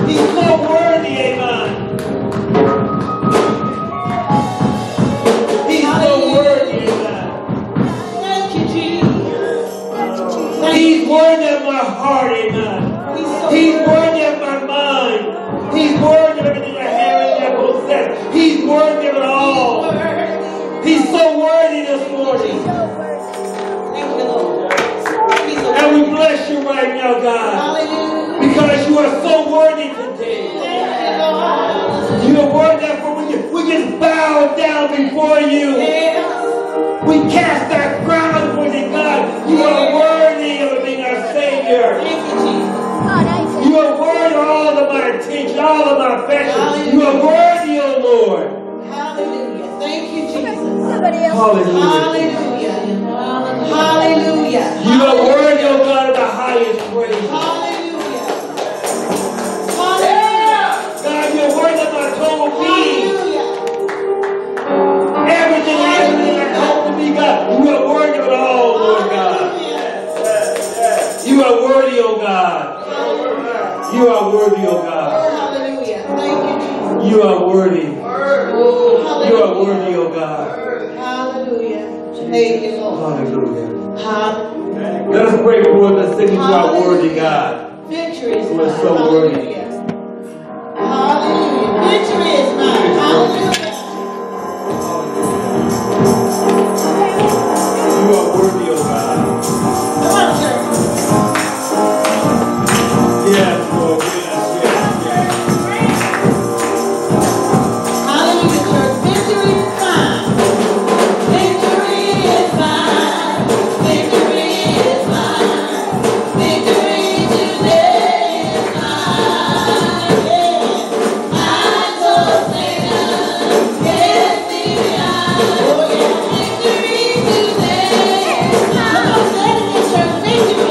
He's so worthy, amen. He's so worthy, amen. Thank you, Jesus. He's worthy of my heart, amen. He's worthy of my mind. He's worthy of everything I have and I possess. He's worthy of it all. He's so worthy this morning. Thank you, Lord. And we bless you right now, God. Hallelujah. Because you are so worthy today. Thank you, Lord. You are worthy, therefore we just bow down before you. Yes. We cast our crowns before you, God. You are worthy of being our Savior. Thank you, Jesus. You are worthy of all of my attention, all of my affection. You are worthy, O Lord. Hallelujah. Thank you, Jesus. Hallelujah. Hallelujah. Hallelujah. You are worthy, O God, of the highest praise. Hallelujah. Hallelujah. God, you're worthy of my total being. Hallelujah. Everything I hope to be, God. You are worthy of it all, Lord God. You are worthy, O God. You are worthy, O God. Hallelujah. Thank you, Jesus. You are worthy. Hallelujah. You are worthy, O God. Hallelujah. Thank you, Lord. Hallelujah. Hallelujah. Let us pray for the city to our worthy God. Victory is Who is mine. so worthy. Hallelujah. Victory is mine. Hallelujah. You are worthy, O God. Come on, church. Yes, Lord. Yes, yes, yes. Hallelujah, church. Victory is mine. Victory is mine. Victory is mine. Victory today is mine. Yeah. I told Satan, get thee behind. Oh, yeah. Victory today is mine. Come on, say it again, church. Victory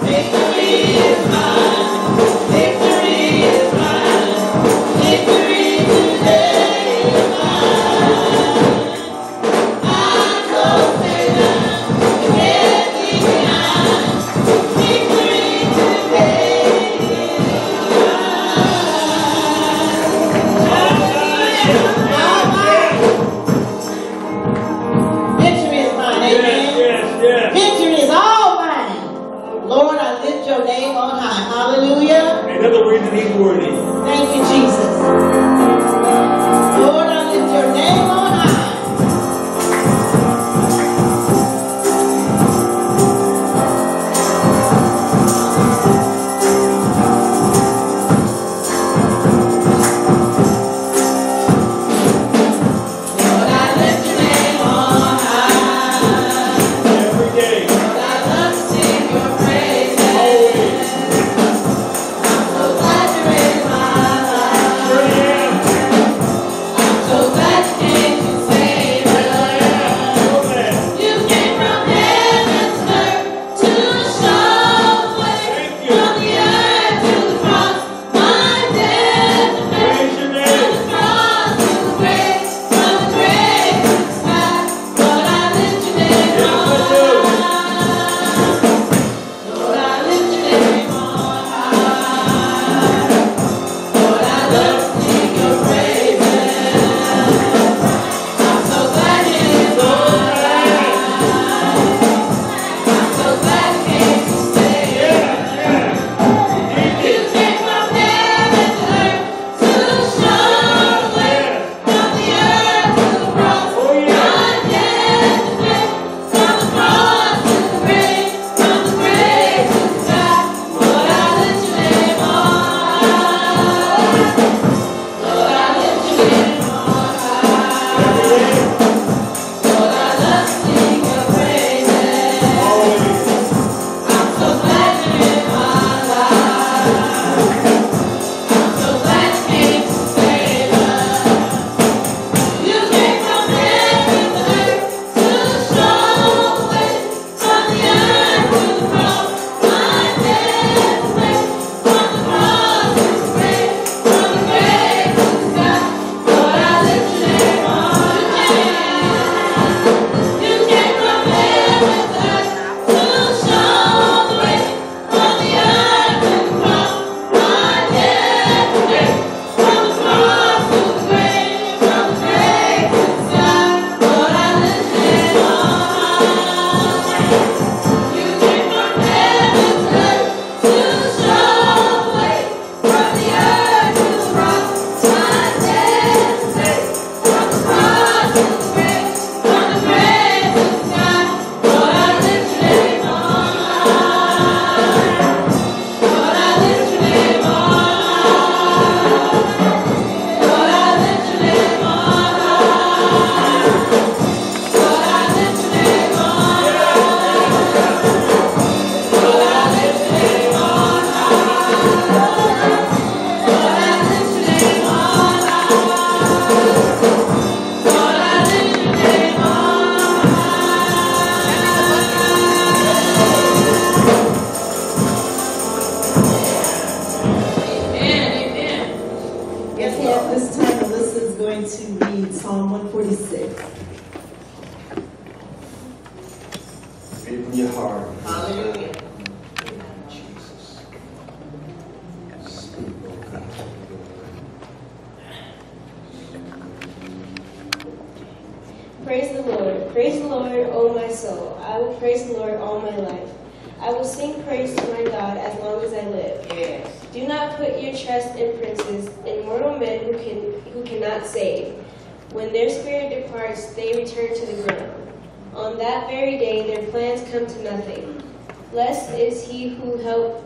Praise the Lord. Praise the Lord, O my soul. I will praise the Lord all my life. I will sing praise to my God as long as I live. Yes. Do not put your trust in princes, in mortal men who cannot save. When their spirit departs, they return to the ground. On that very day, their plans come to nothing. Blessed is he who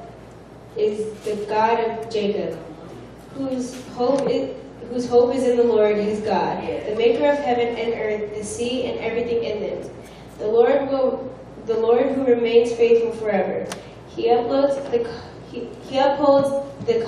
is the God of Jacob, whose hope is in the Lord his God, the maker of heaven and earth, the sea and everything in them. The Lord who remains faithful forever. He upholds the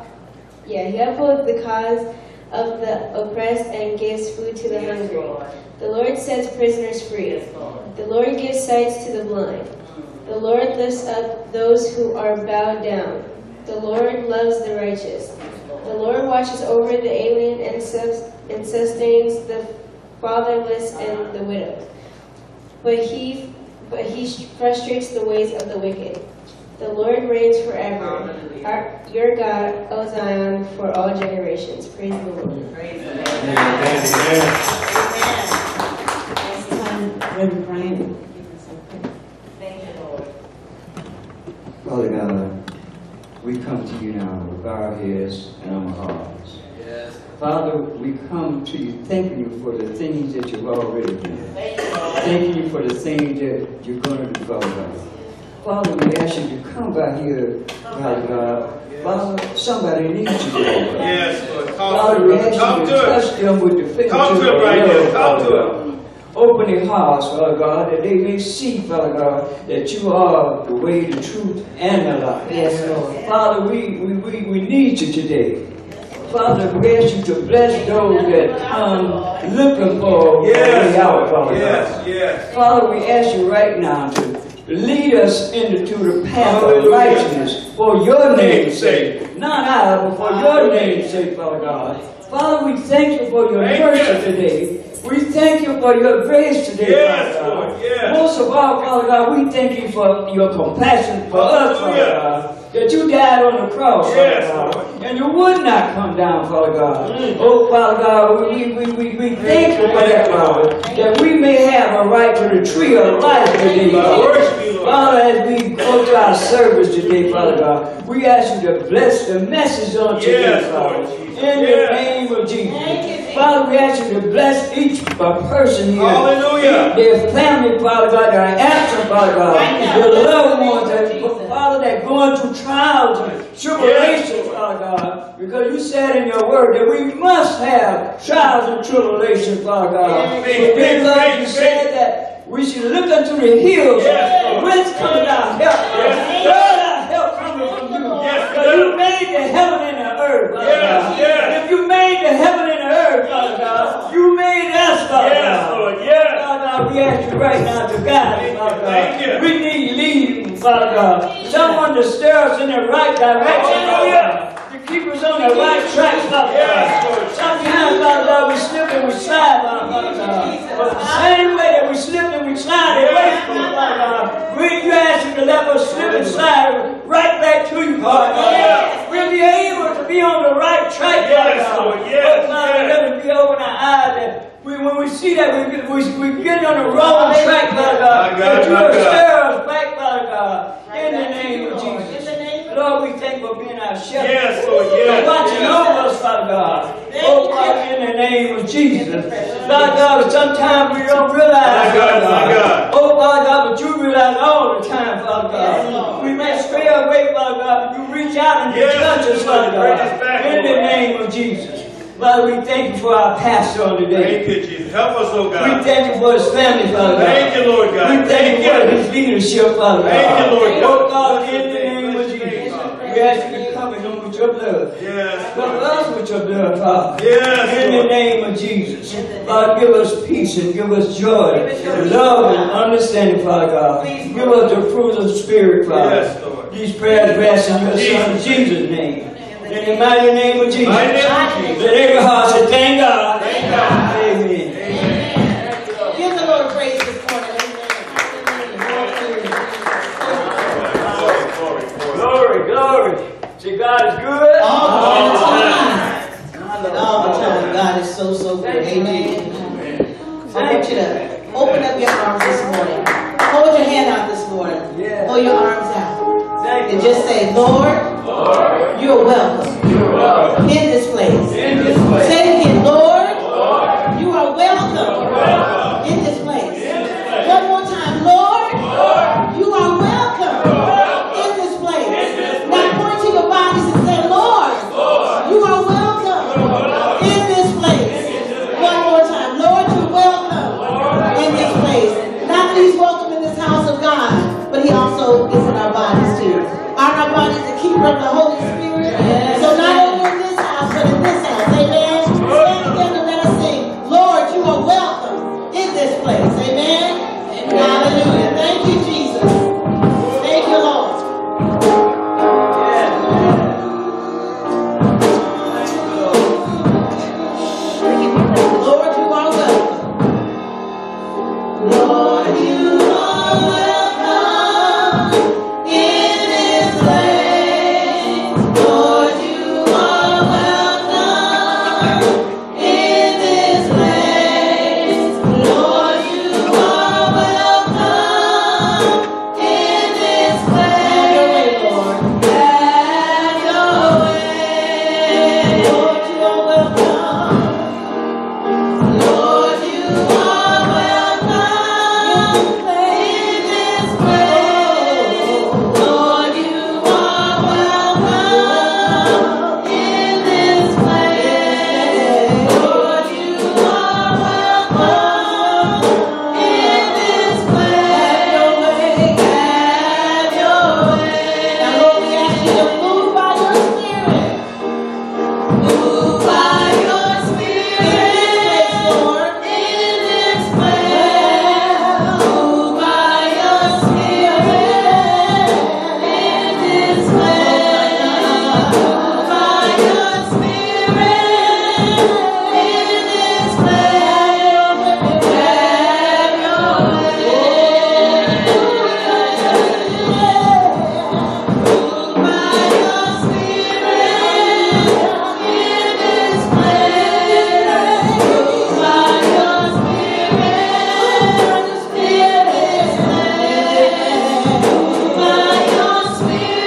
cause of the oppressed and gives food to the hungry. The Lord sets prisoners free. The Lord gives sight to the blind. The Lord lifts up those who are bowed down. The Lord loves the righteous. The Lord watches over the alien and sustains the fatherless and the widow. But he frustrates the ways of the wicked. The Lord reigns forever. Your God, O Zion, for all generations. Praise the Lord. Praise the Lord. Amen. Next time, Reverend Brian. Thank you, Lord. Father God, we come to you now with our heads and our hearts. Yes. Father, we come to you thanking you for the things that you've already done. Thanking you for the things that you're going to do, Father God. Father, we ask you to come by here, Father God. Father, somebody needs you today. Yes, Lord. Father, we ask you to touch them with the fingertips Come to him right now. Come to him. Open their hearts, Father God, that they may see, Father God, that you are the way, the truth, and the life. Yes, Lord. Father, we need you today. Father, we ask you to bless those that come looking for a way out, Father God. Yes. Father, we ask you right now to lead us into the path of righteousness for your name's sake. Not ours, but for your name's sake, Father God. Father, we thank you for your mercy today. We thank you for your grace today, Yes, Father God. Lord, yes. Most of all, Father God, we thank you for your compassion for us, Father God, that you died on the cross, Yes, Father God, Lord. and you would not come down, Father God. Oh, Father God, we thank you for that, Father, that we may have a right to the tree of life today, Father. Father, as we go to our service today, Father God, we ask you to bless the message on today, Yes, Father. Lord Jesus. In the name of Jesus. Father, we ask you to bless each person here. Hallelujah. Their family, Father God, that are absent, Father God. Their loved ones, that, Father, that are going through trials and tribulations, Father God. Because you said in your word that we must have trials and tribulations, Father God. But then, Lord, you said that we should look unto the hills. Whence cometh our help? Lord, our help coming from you. Because you made the heaven and the earth, Father God. If you made the heaven and the earth, Father God, you made us, Father God. Lord. Yes. Father God, we ask you right now to guide us, Father Thank you. God. We need leading, Father God. Someone to steer us in the right direction, Father God. To keep us on the right track, Father God. Sometimes, Father God, we slip and we slide, Father God. But the same way that we slip and we slide away from you, Father God, you ask you to let us slip and slide right back to you, Father God. We'll be able to be on the right track, Father God. But Father, let us be open our eyes that when we see that we get on the wrong track, Father God, that you will stir us back, Father God, in the name of Jesus. Lord, we thank you for being our shepherd. Yes, Lord, yes. For watching over us, Father God. Oh, Father, in the name of Jesus. Father God, sometimes we don't realize, Father God. Oh, Father God, but you realize all the time, Father God. We may stray away, Father God, but you reach out and you touch us, Father God. In the name of Jesus. Father, we thank you for our pastor on today. Thank you, Jesus. Help us, oh God. We thank you for his family, Father God. Thank you, Lord God. We thank you for his leadership, Father God. Thank you, Lord God. Oh God, in the name of Jesus, we ask you to cover him with your blood. Yes. Cover us with your blood, Father. Yes, In the Lord. name of Jesus. God, give us peace and give us joy, love and understanding, Father God. Give us the fruit of the Spirit, Father. Yes, Lord. These prayers rest in your Son, Jesus' name. In the mighty name of Jesus. Mighty name of Jesus. Let every heart say, thank God. Thank God. Amen. Give the Lord praise this morning. Glory, glory. See, God is good. All the time. And all the time. God is so, so good. Amen. I want you to open up your arms this morning. Hold your hand out this morning. Yeah. Hold your arms out. Thank And you. just say, Lord, you're welcome in this place. Say it again, Lord, you are welcome in this place. One more time, Lord, you are welcome in this place. Now point to your bodies and say, Lord, you are welcome in this place. One more time, Lord, you're welcome in this place. Not that he's welcome in this house of God, but he also is in our bodies too. Are our bodies the keeper of the Holy Spirit? So not only in this house, but in this house. Amen. Stand together and let us sing. Lord, you are welcome in this place. Amen. Hallelujah. Thank you, Jesus.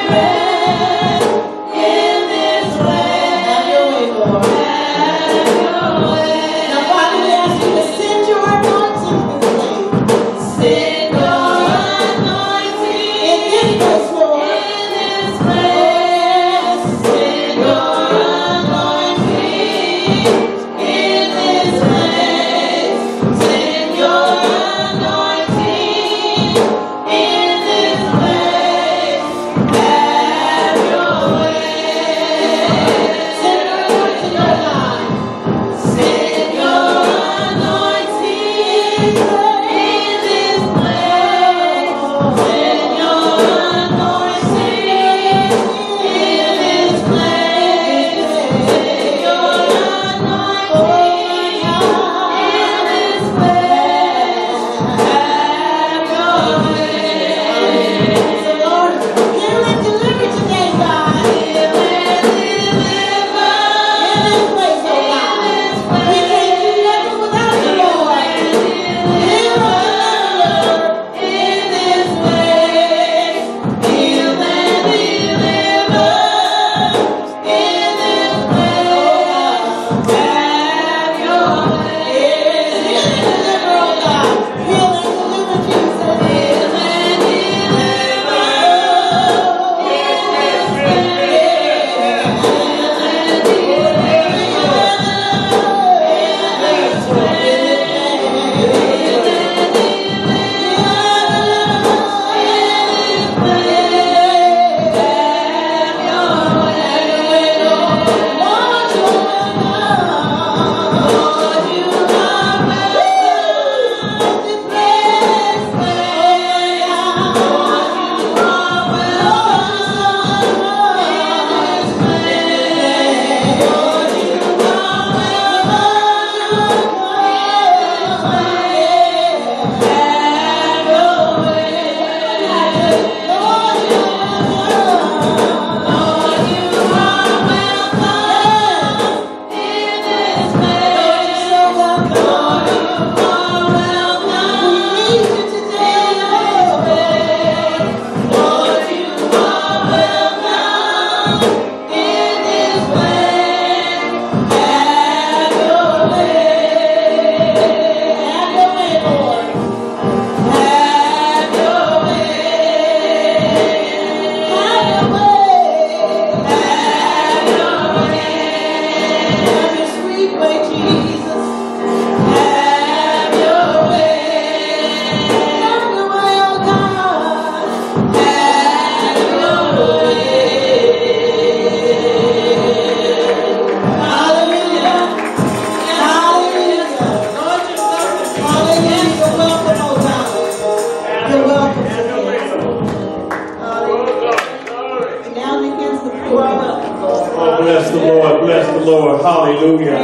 Bless the Lord, bless the Lord. Hallelujah.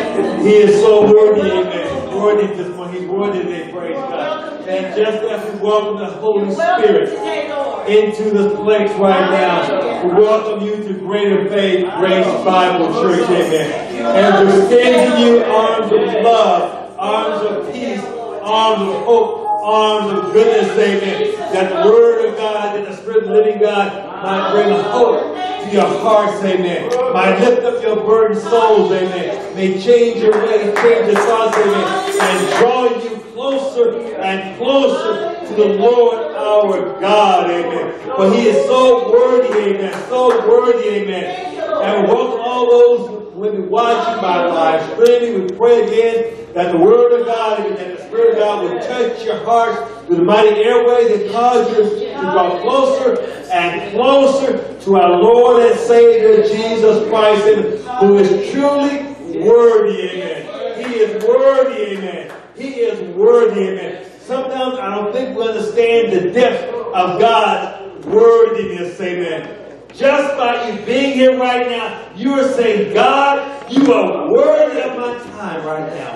He is so worthy, amen. Worthy this morning. He's worthy today, praise God. And just as we welcome the Holy Spirit into this place right now, we welcome you to Greater Faith Grace Bible Church, amen. And to extend to you arms of love, arms of peace, arms of hope, arms of goodness, amen. That the Word of God, that the Spirit of the living God might bring hope to your hearts, amen. Might lift up your burdened souls, amen. May change your ways, change your thoughts, amen. And draw you closer and closer to the Lord our God, amen. For He is so worthy, amen. So worthy, amen. And we welcome all those who will be watching by live streaming. We pray again that the Word of God and that the Spirit of God will touch your hearts with the mighty airways and cause you to draw closer and closer to our Lord and Savior Jesus Christ, who is truly worthy, amen. He is worthy, amen. He is worthy, amen. Sometimes I don't think we understand the depth of God's worthiness, amen. Just by you being here right now, you are saying, God, you are worthy of my time right now.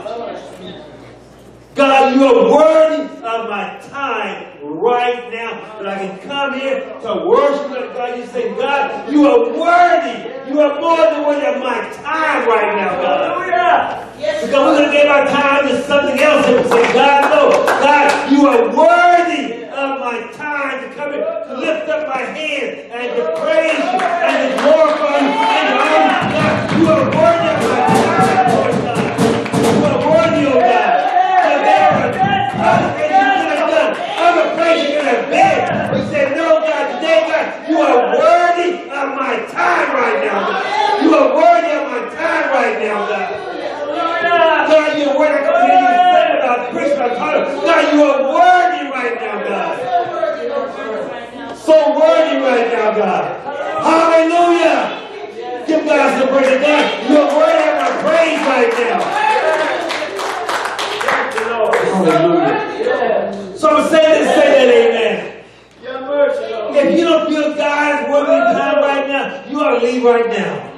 God, you are worthy of my time right now. That I can come here to worship God. You say, God, you are worthy. You are more than worthy of my time right now, God. Hallelujah. Yes, because we're going to give our time to something else and say, God, no. God, you are worthy of my time to come here, to lift up my hand and to Give God some praise. God, you're worthy of my praise right now. Hallelujah. So I'm saying this, say that, amen. If you don't feel God is worthy of time right now, you ought to leave right now.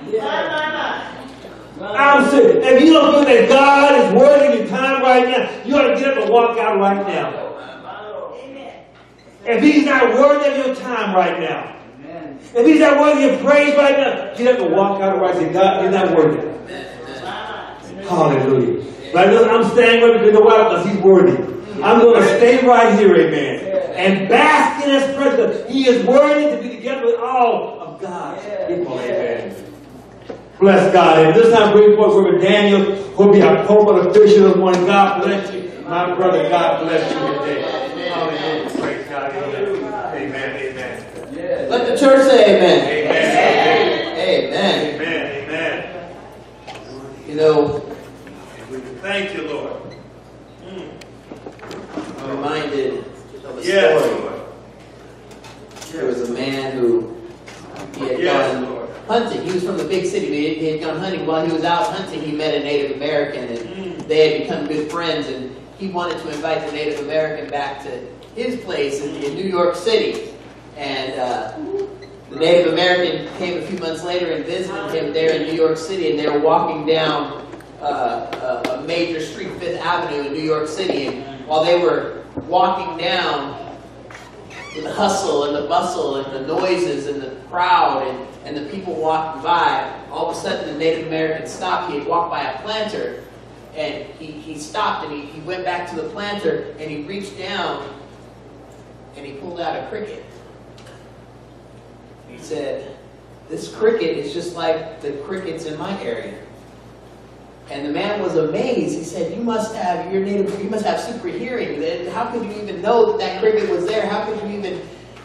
I'm saying, if you don't feel that God is worthy of your time right now, you ought to get up and walk out right now. If he's not worthy of your time right now, if he's not worthy of your praise right now, get up and walk out right now. Say, God, you're not worthy. Hallelujah. But I'm staying with him because because he's worthy. I'm going to stay right here, amen. And bask in his presence. He is worthy to be together with all of God's people, amen. Bless God. And this time, bring forth Reverend Daniel, who will be our pulpit official this morning. God bless you. My brother, God bless you today. Hallelujah. Praise God. Amen. Amen. Let the church say amen. Amen. Amen. Amen. Amen. You know, thank you, Lord. I'm reminded of a story. There was a man who he had gone hunting. He was from the big city, but he had gone hunting. While he was out hunting, he met a Native American, and they had become good friends. And he wanted to invite the Native American back to his place in New York City. And the Native American came a few months later and visited him there in New York City, and they were walking down a major street, Fifth Avenue in New York City. And while they were walking down, with the hustle and the bustle and the noises and the crowd and the people walking by, all of a sudden the Native American stopped. He had walked by a planter, and he stopped, and he went back to the planter, and he reached down and he pulled out a cricket. He said, "This cricket is just like the crickets in my area." And the man was amazed. He said, "You must have, you're native, you must have super hearing. How could you even know that cricket was there? How could you even,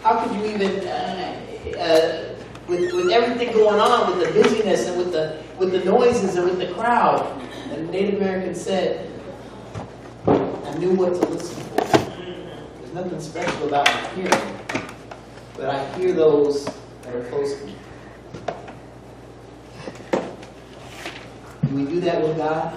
with everything going on, with the busyness and with the noises and with the crowd?" And the Native American said, "I knew what to listen for. There's nothing special about my hearing, but I hear those that are close to me." Do we do that with God?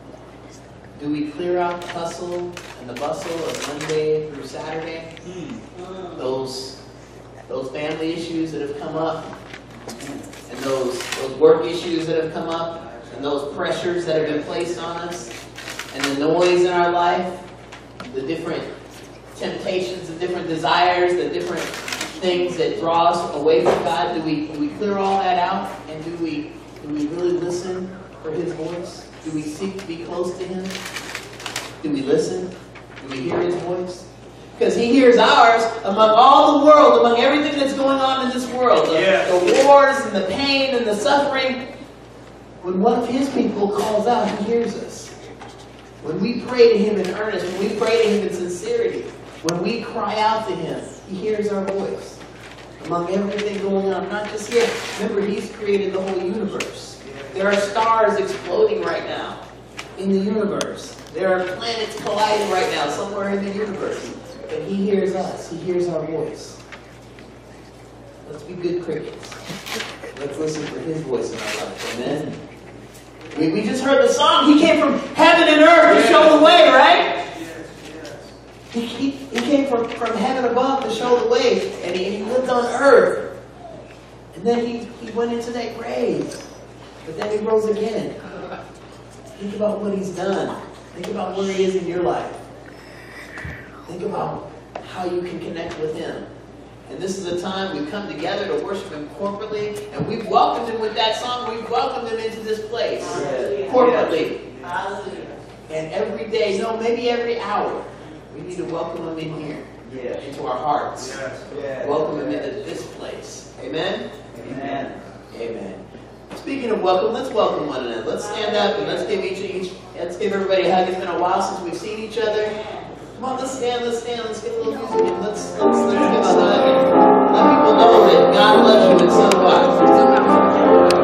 Do we clear out the hustle and the bustle of Monday through Saturday? Those family issues that have come up, and those work issues that have come up, and those pressures that have been placed on us, and the noise in our life, the different temptations, the different desires, the different things that draw us away from God. Do we clear all that out, and do we really listen for his voice? Do we seek to be close to him? Do we listen? Do we hear his voice? Because he hears ours among all the world, among everything that's going on in this world. The wars and the pain and the suffering. When one of his people calls out, he hears us. When we pray to him in earnest, when we pray to him in sincerity, when we cry out to him, he hears our voice. Among everything going on, not just here. Remember, he's created the whole universe. There are stars exploding right now in the universe. There are planets colliding right now somewhere in the universe. But he hears us. He hears our voice. Let's be good crickets. Let's listen for his voice in our life. Amen? We just heard the song. He came from heaven and earth to show the way, right? He came from heaven above to show the way. And he lived on earth. And then he went into that grave. But then he rose again. Think about what he's done. Think about where he is in your life. Think about how you can connect with him. And this is a time we've come together to worship him corporately. And we've welcomed him with that song. We've welcomed him into this place. Corporately. And every day, maybe every hour, we need to welcome him in here. Into our hearts. Welcome him into this place. Amen? Amen. Amen. Speaking of welcome, let's welcome one another. Let's stand up and let's give everybody a hug. It's been a while since we've seen each other. Come on, let's stand, let's get a little music and let's give a hug and let people know that God loves you and so do I.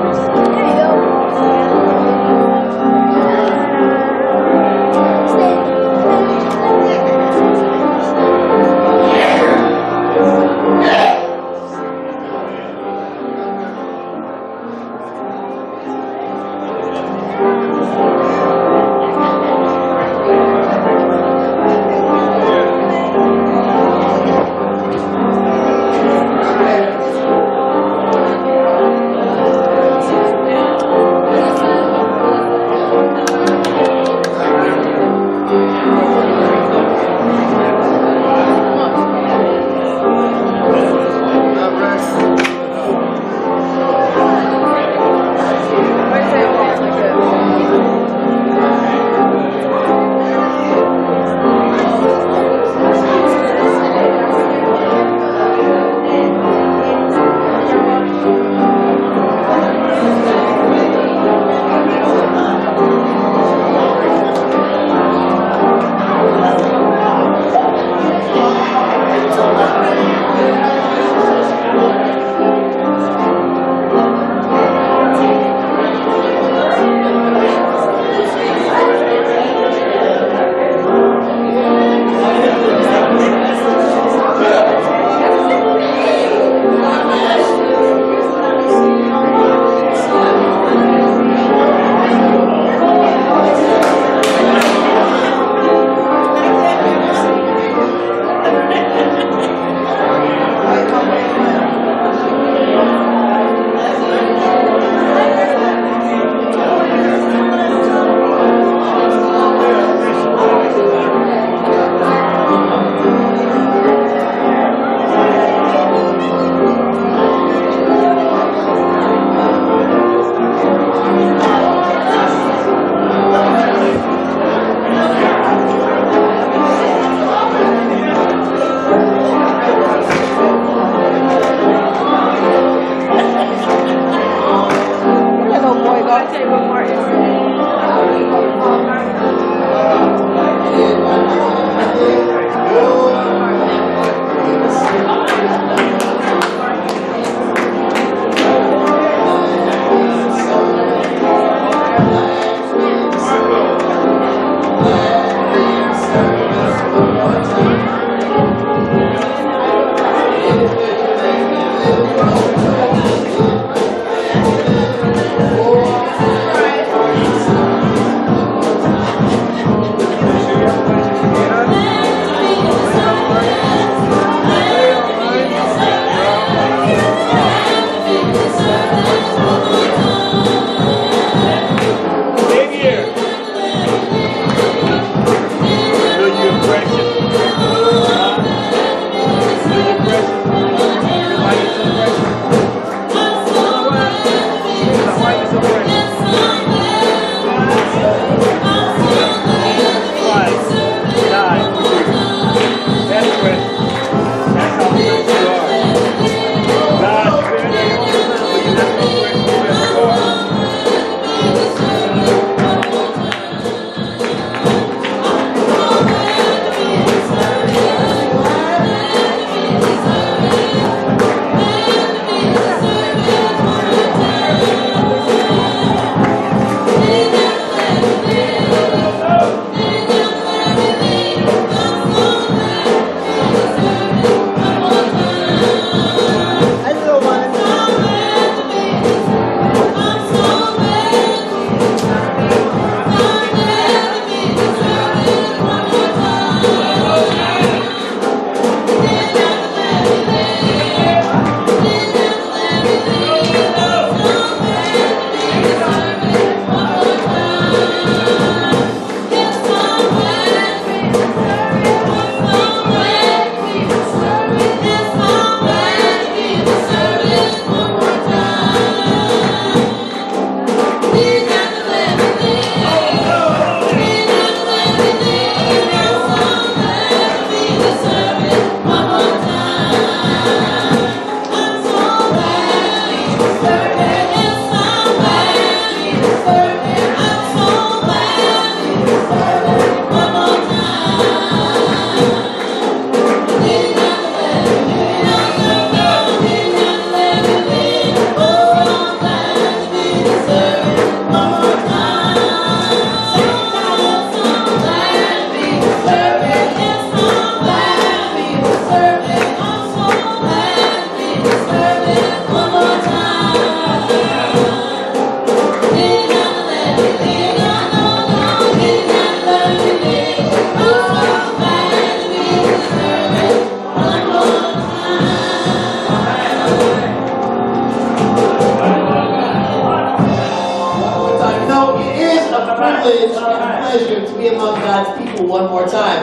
privilege and pleasure to be among God's people one more time.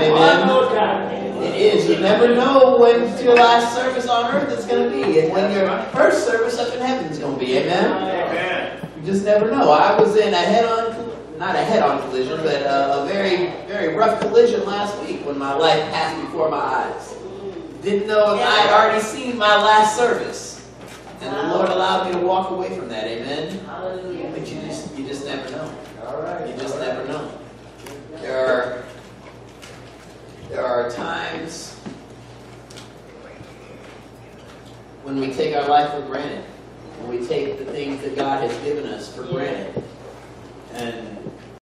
Amen. It is. You never know when your last service on earth is going to be and when your first service up in heaven is going to be. Amen. Amen. You just never know. I was in not a head-on collision, but a very, very rough collision last week when my life passed before my eyes. Didn't know if I had already seen my last service. And the Lord allowed me to walk away from that. Amen. Hallelujah. But you just never know. All right. You just never know. There are times when we take our life for granted. When we take the things that God has given us for granted.